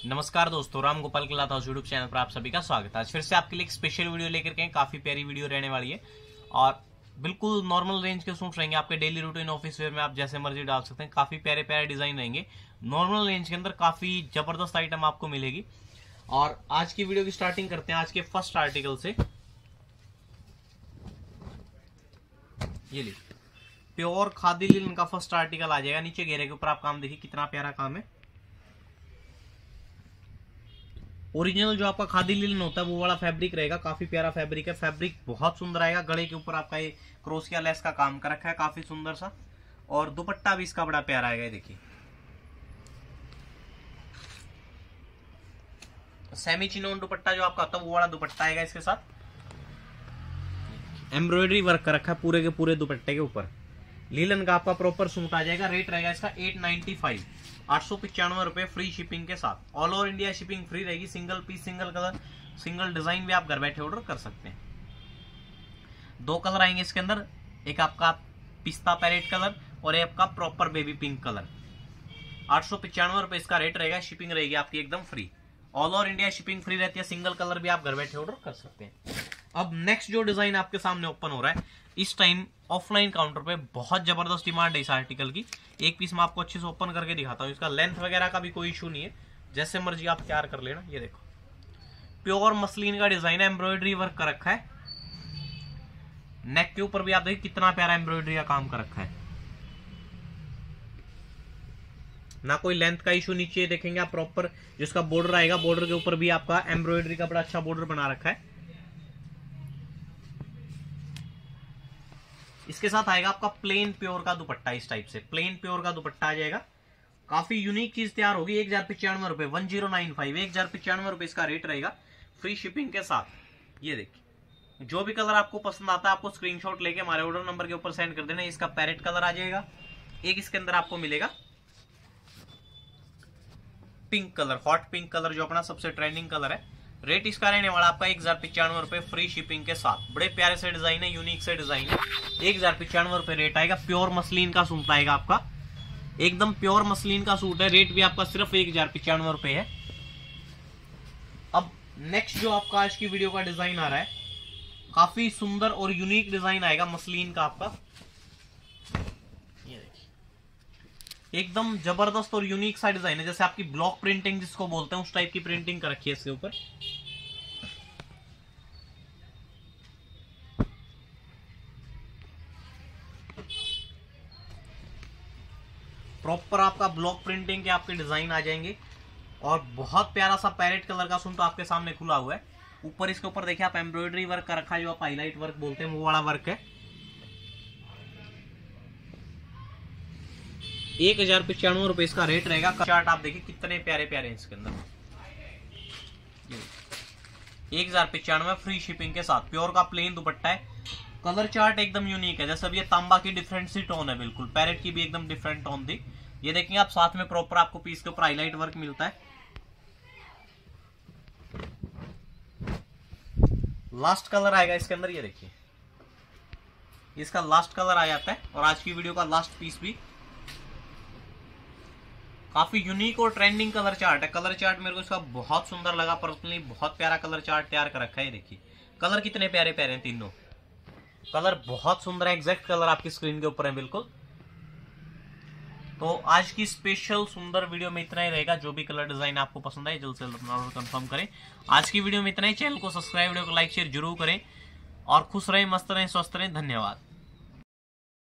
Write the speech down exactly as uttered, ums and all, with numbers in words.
नमस्कार दोस्तों, Ram Gopal cloth house YouTube channel पर आप सभी का स्वागत है। आज फिर से आपके लिए एक स्पेशल वीडियो लेकर के काफी प्यारी वीडियो रहने वाली है और बिल्कुल नॉर्मल रेंज के सूट रहेंगे। आपके डेली रूटीन ऑफिस वेयर में आप जैसे मर्जी डाल सकते हैं। काफी प्यारे प्यारे डिजाइन रहेंगे। नॉर्मल रेंज के अंदर काफी जबरदस्त आइटम आपको मिलेगी। और आज की वीडियो की स्टार्टिंग करते हैं आज के फर्स्ट आर्टिकल से। ये लीजिए, प्योर खादी लिनन का फर्स्ट आर्टिकल आ जाएगा। नीचे घेरे के ऊपर आप काम देखिए, कितना प्यारा काम है। ओरिजिनल जो आपका खादी लिनन होता है वो वाला फैब्रिक रहेगा। काफी प्यारा फैब्रिक है। फैब्रिक बहुत सुंदर आएगा। गले के ऊपर आपका ये क्रोशिया लेस का काम कर रखा है, काफी सुंदर सा। और दुपट्टा भी इसका बड़ा प्यारा आएगा। देखिए, सेमी चिनोन दुपट्टा जो आपका होता है वो वाला दुपट्टा आएगा। इसके साथ एम्ब्रॉयडरी वर्क कर रखा है पूरे के पूरे दुपट्टे के ऊपर। लीलन का आपका प्रॉपर सूट आ जाएगा। रेट रहेगा इसका एट नाइनटी फाइव, आठ सौ पिचानवे रुपए फ्री शिपिंग के साथ। All over India shipping free रहेगी। Single piece, single colour, single design भी आप घर बैठे ऑर्डर कर सकते हैं। दो कलर आएंगे इसके अंदर, एक आपका पिस्ता पैरेट कलर और एक आपका प्रॉपर बेबी पिंक कलर। आठ सौ पिचानवे रुपए इसका रेट रहेगा। शिपिंग रहेगी आपकी एकदम free. All over India shipping free रहती है। सिंगल कलर भी आप घर बैठे ऑर्डर कर सकते हैं। अब नेक्स्ट जो डिजाइन आपके सामने ओपन हो रहा है, इस टाइम ऑफलाइन काउंटर पे बहुत जबरदस्त डिमांड है इस आर्टिकल की। एक पीस मैं आपको अच्छे से ओपन करके दिखाता हूँ। इसका लेंथ वगैरह का भी कोई इशू नहीं है, जैसे मर्जी आप तैयार कर लेना। ये देखो, प्योर मसलिन का डिजाइन है। एम्ब्रॉयडरी वर्क कर रखा है। नेक के ऊपर भी आप देखिए कितना प्यारा एम्ब्रॉयडरी का काम कर रखा है। ना कोई लेंथ का इशू। नीचे देखेंगे आप प्रॉपर जिसका बॉर्डर आएगा, बॉर्डर के ऊपर भी आपका एम्ब्रॉयडरी का बड़ा अच्छा बॉर्डर बना रखा है। इसके साथ आएगा आपका प्लेन प्योर का दुपट्टा। इस टाइप से प्लेन प्योर का दुपट्टा आ जाएगा। काफी यूनिक चीज तैयार होगी। एक हजार पिचानवे रुपए, वन जीरो नाइन फाइव, एक हजार पिचानवे रुपए इसका रेट रहेगा फ्री शिपिंग के साथ। ये देखिए, जो भी कलर आपको पसंद आता है आपको स्क्रीनशॉट लेके हमारे ऑर्डर नंबर के ऊपर सेंड कर देना। इसका पैरेट कलर आ जाएगा। एक इसके अंदर आपको मिलेगा pink colour, hot pink colour जो अपना सबसे ट्रेंडिंग कलर है। रेट इसका रहने वाला आपका एक हजार पिचानवे रुपए फ्री शिपिंग के साथ। बड़े प्यारे से डिजाइन है, यूनिक से डिजाइन है। एक हजार पिचानवे रुपए रेट आएगा। प्योर मसलिन का सूट आएगा आपका, एकदम प्योर मसलिन का सूट है। रेट भी आपका सिर्फ एक हजार पिचानवे रुपए है। अब नेक्स्ट जो आपका आज की वीडियो का डिजाइन आ रहा है, काफी सुंदर और यूनिक डिजाइन आएगा मसलिन का आपका। ये देखिए, एकदम जबरदस्त और यूनिक सा डिजाइन है। जैसे आपकी ब्लॉक प्रिंटिंग जिसको बोलते हैं, उस टाइप की प्रिंटिंग कर रखी है इसके ऊपर। प्रॉपर आपका ब्लॉक प्रिंटिंग के आपके डिजाइन आ जाएंगे। और बहुत प्यारा सा पैरेट कलर का सूट आपके सामने खुला हुआ है। ऊपर इसके ऊपर देखिए आप एम्ब्रॉयडरी वर्क कर रखा है, जो आप हाईलाइट वर्क बोलते हैं वो वाला वर्क है। एक हजार पिचानवे रुपए इसका रेट रहेगा। चार्ट आप देखिए कितने प्यारे प्यारे हैं इसके अंदर। एक हजार पिचानवे फ्री शिपिंग के साथ। प्योर का प्लेन दुपट्टा है। कलर चार्ट एकदम यूनिक है। जैसे अब ये तांबा की डिफरेंट सी टोन है, बिल्कुल पैरेट की भी एकदम डिफरेंट टोन दी। ये देखेंगे आप, साथ में प्रॉपर आपको पीस के ऊपर हाईलाइट वर्क मिलता है। लास्ट कलर आएगा इसके अंदर। ये देखिए, इसका लास्ट कलर आ जाता है। और आज की वीडियो का लास्ट पीस भी काफी यूनिक और ट्रेंडिंग कलर चार्ट है। कलर चार्ट मेरे को इसका बहुत सुंदर लगा पर्सनली। बहुत प्यारा कलर चार्ट तैयार कर रखा है। देखिए कलर कितने प्यारे प्यारे हैं, तीनों कलर बहुत सुंदर है। एग्जैक्ट कलर आपकी स्क्रीन के ऊपर है बिल्कुल। तो आज की स्पेशल सुंदर वीडियो में इतना ही रहेगा। जो भी कलर डिजाइन आपको पसंद आए जल्द से जल्द अपना ऑर्डर कंफर्म करें। आज की वीडियो में इतना ही। चैनल को सब्सक्राइब, वीडियो को लाइक शेयर जरूर करें। और खुश रहें, मस्त रहें, स्वस्थ रहें। धन्यवाद।